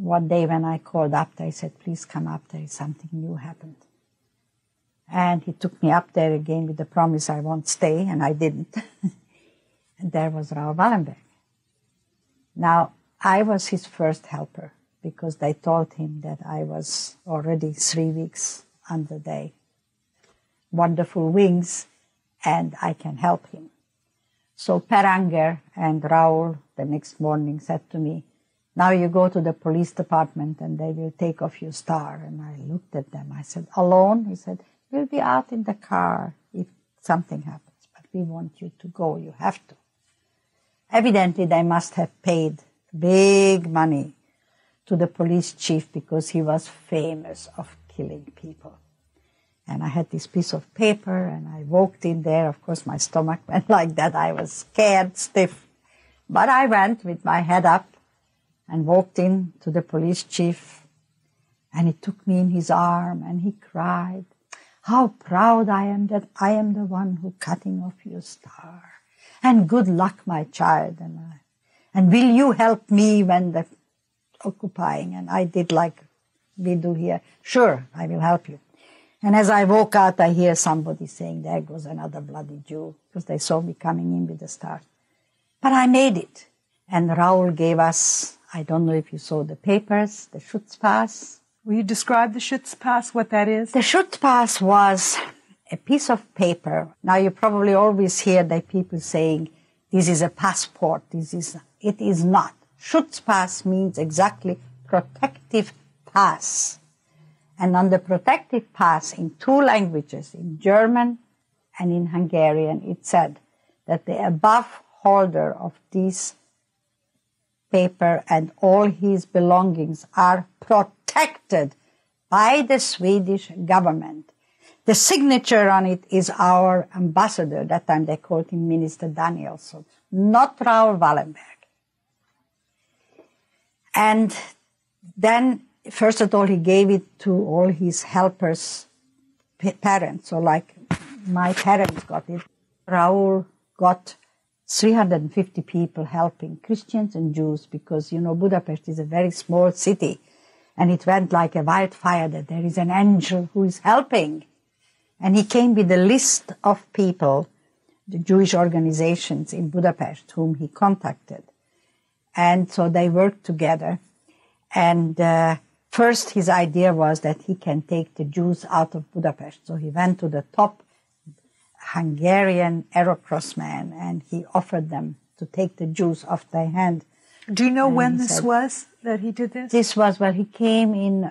one day when I called up, they said, please come up, there is something new happened. And he took me up there again with the promise I won't stay, and I didn't. And there was Raoul Wallenberg. Now, I was his first helper because they told him that I was already 3 weeks under their wonderful wings and I can help him. So Per Anger and Raoul the next morning said to me, now you go to the police department and they will take off your star. And I looked at them. I said, alone? He said, we'll be out in the car if something happens, but we want you to go. You have to. Evidently, they must have paid big money to the police chief because he was famous of killing people. And I had this piece of paper and I walked in there. Of course, my stomach went like that. I was scared, stiff. But I went with my head up and walked in to the police chief. And he took me in his arm and he cried, how proud I am that I am the one who cutting off your star. And good luck, my child. And will you help me when the occupying? And I did like we do here. Sure, I will help you. And as I walk out, I hear somebody saying, there goes another bloody Jew, because they saw me coming in with the star. But I made it. And Raoul gave us, I don't know if you saw the papers, the Schutzpass. Will you describe the Schutzpass, what that is? The Schutzpass was a piece of paper. Now you probably always hear that people saying, this is a passport, it is not. Schutzpass means exactly protective pass. And on the protective pass in 2 languages, in German and in Hungarian, it said that the above holder of this paper and all his belongings are protected by the Swedish government. The signature on it is our ambassador. That time they called him Minister Danielsson, not Raoul Wallenberg. And then, first of all, he gave it to all his helpers' parents. So like my parents got it. Raoul got 350 people helping Christians and Jews because, you know, Budapest is a very small city. And it went like a wildfire that there is an angel who is helping. And he came with a list of people, the Jewish organizations in Budapest, whom he contacted. And so they worked together. And first his idea was that he can take the Jews out of Budapest. So he went to the top Hungarian aerocrossman and he offered them to take the Jews off their hand. Do you know when this was that he did this? This was, well, he came in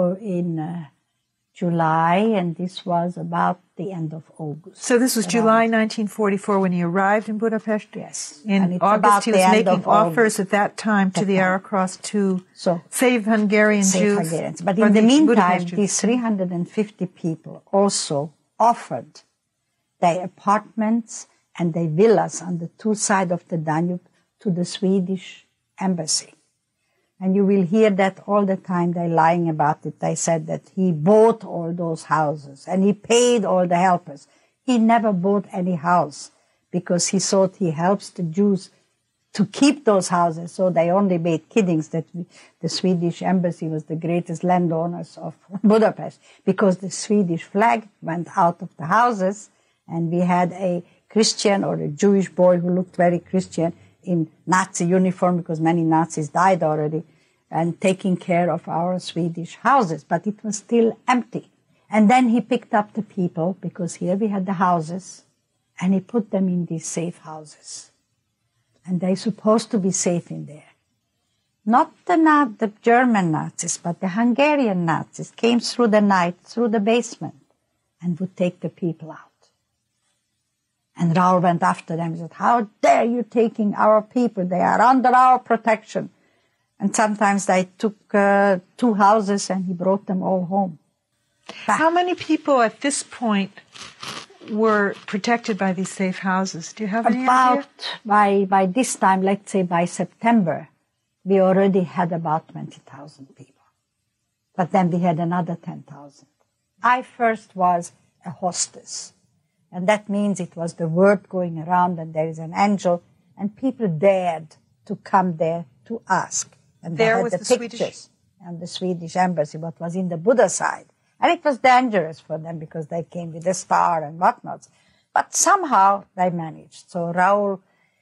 July, and this was about the end of August. So this was July 1944 when he arrived in Budapest? Yes. In August, he was making offers at that time to the Aerocross to save Hungarian Jews. Hungarians. But in the meantime, these 350 people also offered their apartments and their villas on the 2 sides of the Danube to the Swedish embassy. And you will hear that all the time. They're lying about it. They said that he bought all those houses and he paid all the helpers. He never bought any house because he thought he helps the Jews to keep those houses. So they only made kiddings that the Swedish embassy was the greatest landowners of Budapest because the Swedish flag went out of the houses and we had a Christian or a Jewish boy who looked very Christian in Nazi uniform because many Nazis died already and taking care of our Swedish houses, but it was still empty. And then he picked up the people because here we had the houses and he put them in these safe houses. And they're supposed to be safe in there. Not the German Nazis, but the Hungarian Nazis came through the night, through the basement and would take the people out. And Raoul went after them and said, how dare you taking our people? They are under our protection. And sometimes they took 2 houses and he brought them all home. Back. How many people at this point were protected by these safe houses? Do you have any idea? By this time, let's say by September, we already had about 20,000 people. But then we had another 10,000. I first was a hostess. And that means it was the word going around and there is an angel. And people dared to come there to ask. And there they had was the Swedish and the Swedish embassy, what was in the Buddha side. And it was dangerous for them because they came with a star and whatnot. But somehow they managed. So Raoul,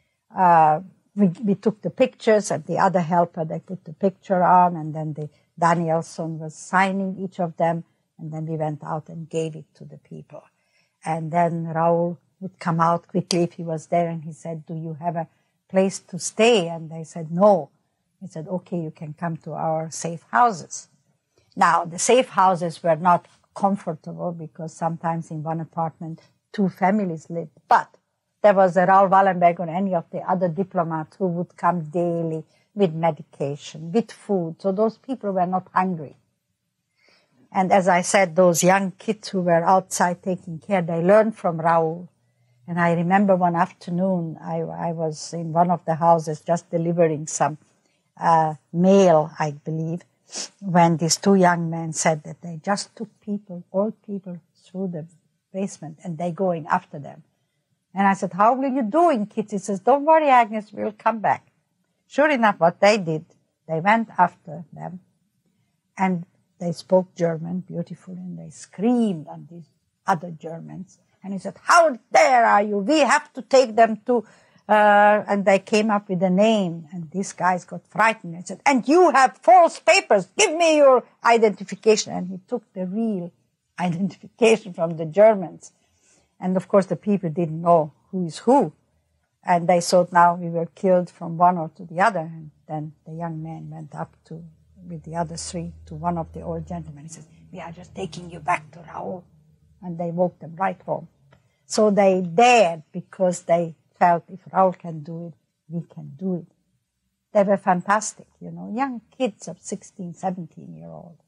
we took the pictures, and the other helper, they put the picture on, and then Danielson was signing each of them, and then we went out and gave it to the people. And then Raoul would come out quickly if he was there, and he said, "Do you have a place to stay?" And they said, "No." He said, "Okay, you can come to our safe houses." Now, the safe houses were not comfortable because sometimes in one apartment, 2 families lived. But there was a Raoul Wallenberg or any of the other diplomats who would come daily with medication, with food. So those people were not hungry. And as I said, those young kids who were outside taking care, they learned from Raoul. And I remember one afternoon, I was in one of the houses just delivering some mail, I believe, when these 2 young men said that they just took old people through the basement and they going after them. And I said, "How will you do, kids?" He says, "Don't worry, Agnes, we'll come back." Sure enough, what they did, they went after them and they spoke German beautifully and they screamed on these other Germans. And he said, "How dare are you? We have to take them to..." And they came up with a name, and these guys got frightened and said, "And you have false papers. Give me your identification." And he took the real identification from the Germans. And of course, the people didn't know who is who. And they thought now we were killed from one or to the other. And then the young man went up with the other 3 to one of the old gentlemen. He says, "We are just taking you back to Raoul." And they walked them right home. So they dared because they felt if Raoul can do it, we can do it. They were fantastic, young kids of 16, 17-year-old.